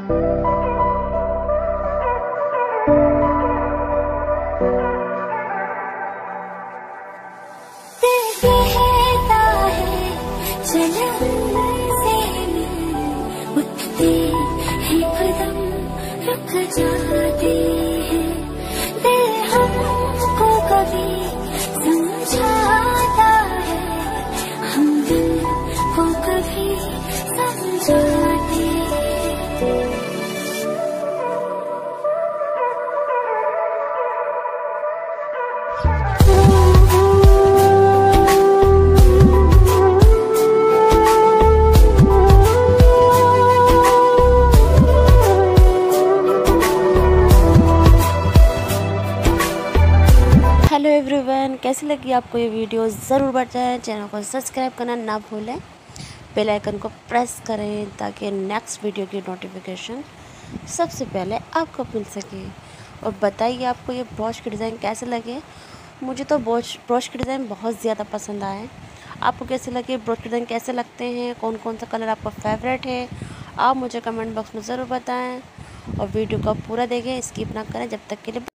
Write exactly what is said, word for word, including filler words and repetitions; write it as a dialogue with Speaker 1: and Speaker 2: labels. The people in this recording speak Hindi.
Speaker 1: उठते ही कदम रुक जाते हैं, दिल हमको कभी समझाता है, हम दिल को कभी समझाते हैं।
Speaker 2: हेलो एवरीवन, कैसी लगी आपको ये वीडियो? ज़रूर बताएं, चैनल को सब्सक्राइब करना ना भूलें, बेल आइकन को प्रेस करें ताकि नेक्स्ट वीडियो की नोटिफिकेशन सबसे पहले आपको मिल सके। और बताइए आपको ये ब्रोच के डिज़ाइन कैसे लगे। मुझे तो ब्रोच ब्रोच के डिज़ाइन बहुत ज़्यादा पसंद आए। आपको कैसे लगे? ब्रोच के डिज़ाइन कैसे लगते हैं? कौन कौन सा कलर आपका फेवरेट है? आप मुझे कमेंट बॉक्स में ज़रूर बताएँ और वीडियो को पूरा देखें, स्किप ना करें। जब तक के लिए